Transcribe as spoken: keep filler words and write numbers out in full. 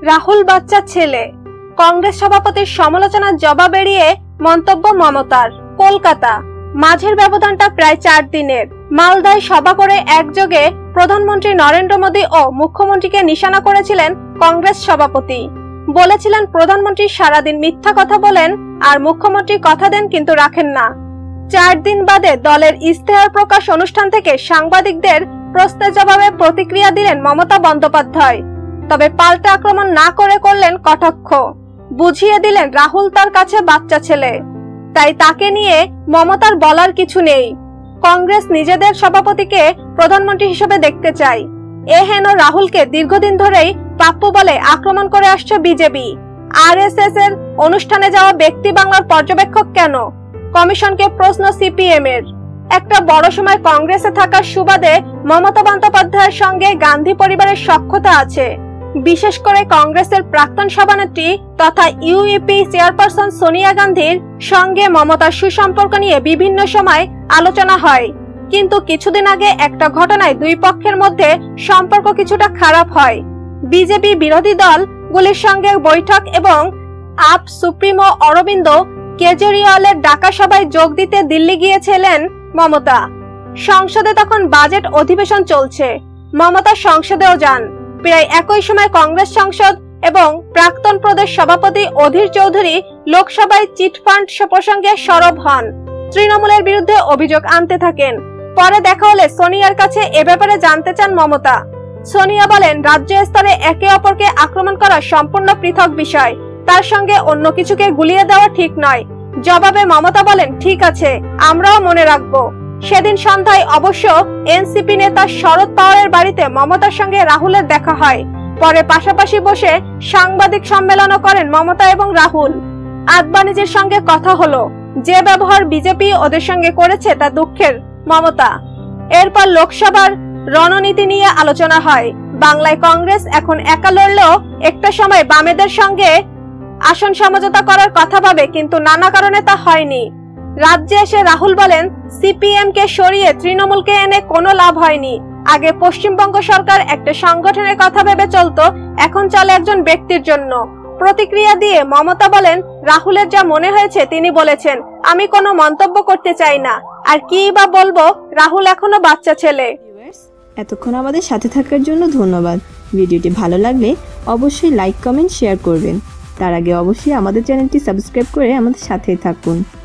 রাহুল বাচ্চা ছেলে, কংগ্রেস সভাপতির সমালোচনার জবাব এড়িয়ে মন্তব্য মমতার। কলকাতা, মাঝের ব্যবধানটা প্রায় চার দিনের। মালদায় সভা করে একযোগে প্রধানমন্ত্রী নরেন্দ্র মোদী ও মুখ্যমন্ত্রীকে নিশানা করেছিলেন কংগ্রেস সভাপতি। বলেছিলেন প্রধানমন্ত্রী সারাদিন মিথ্যা কথা বলেন আর মুখ্যমন্ত্রী কথা দেন কিন্তু রাখেন না। চার দিন বাদে দলের ইস্তেহার প্রকাশ অনুষ্ঠান থেকে সাংবাদিকদের প্রশ্নের জবাবে প্রতিক্রিয়া দিলেন মমতা বন্দ্যোপাধ্যায়। তবে পাল্টা আক্রমণ না করে করলেন কটাক্ষ। বুঝিয়ে দিলেন রাহুল তার কাছে বাচ্চা ছেলে, তাই তাকে নিয়ে মমতার বলার কিছু নেই। কংগ্রেস নিজেদের সভাপতিকে প্রধানমন্ত্রী হিসেবে দেখতে চায়। এ হেন রাহুলকে দীর্ঘদিন ধরেই পাপ্পু বলে আক্রমণ করে আসছে বিজেপি। আরএসএস এর অনুষ্ঠানে যাওয়া ব্যক্তি বাংলার পর্যবেক্ষক কেন? কমিশনকে প্রশ্ন সিপিএম এর। একটা বড় সময় কংগ্রেসে থাকার সুবাদে মমতা বন্দ্যোপাধ্যায়ের সঙ্গে গান্ধী পরিবারের সখ্যতা আছে। বিশেষ করে কংগ্রেসের প্রাক্তন সভানেত্রী তথা ইউইপি চেয়ারপারসন সোনিয়া গান্ধীর সঙ্গে মমতার সুসম্পর্ক নিয়ে বিভিন্ন সময় আলোচনা হয়। কিন্তু কিছুদিন আগে একটা ঘটনায় দুই পক্ষের মধ্যে সম্পর্ক কিছুটা খারাপ হয়। বিজেপি বিরোধী দলগুলির সঙ্গে বৈঠক এবং আপ সুপ্রিমো অরবিন্দ কেজরিওয়ালের ডাকা সভায় যোগ দিতে দিল্লি গিয়েছিলেন মমতা। সংসদে তখন বাজেট অধিবেশন চলছে। মমতা সংসদেও যান। প্রায় একই সময় কংগ্রেস সাংসদ এবং প্রাক্তন প্রদেশ সভাপতি অধীর চৌধুরী লোকসভায় চিটফান্ড প্রসঙ্গে সরব হন। তৃণমূলের বিরুদ্ধে অভিযোগ আনতে থাকেন। পরে দেখা হলে সোনিয়ার কাছে এ ব্যাপারে জানতে চান মমতা। সোনিয়া বলেন, রাজ্য স্তরে একে অপরকে আক্রমণ করা সম্পূর্ণ পৃথক বিষয়, তার সঙ্গে অন্য কিছুকে গুলিয়ে দেওয়া ঠিক নয়। জবাবে মমতা বলেন, ঠিক আছে, আমরাও মনে রাখবো। সেদিন সন্ধ্যায় অবশ্য এনসিপি নেতা শরদ পাওয়ারের বাড়িতে মমতার সঙ্গে রাহুলের দেখা হয়। পরে পাশাপাশি বসে সাংবাদিক সম্মেলনও করেন মমতা এবং রাহুল। আদবানিজের সঙ্গে কথা হলো। যে ব্যবহার বিজেপি ওদের সঙ্গে করেছে তা দুঃখের মমতা। এরপর লোকসভার রণনীতি নিয়ে আলোচনা হয়। বাংলায় কংগ্রেস এখন একা লড়লেও একটা সময় বামেদের সঙ্গে আসন সমঝোতা করার কথা ভাবে, কিন্তু নানা কারণে তা হয়নি। রাজ্যে এসে রাহুল বলেন, সিপিএম কে সরিয়ে তৃণমূলকে এনে কোনো লাভ হয়নি। আগে পশ্চিমবঙ্গ সরকার একটা সংগঠনের কথা ভেবে চলতো, এখন চলে একজন ব্যক্তির জন্য। প্রতিক্রিয়া দিয়ে মমতা বলেন, রাহুলের যা মনে হয়েছে তিনি বলেছেন, আমি কোনো মন্তব্য করতে চাই না। আর কি বা বলবো, রাহুল এখনো বাচ্চা ছেলে। এতক্ষণ আমাদের সাথে থাকার জন্য ধন্যবাদ। ভিডিওটি ভালো লাগলে অবশ্যই লাইক, কমেন্ট, শেয়ার করবেন। তার আগে অবশ্যই আমাদের চ্যানেলটি সাবস্ক্রাইব করে আমাদের সাথেই থাকুন।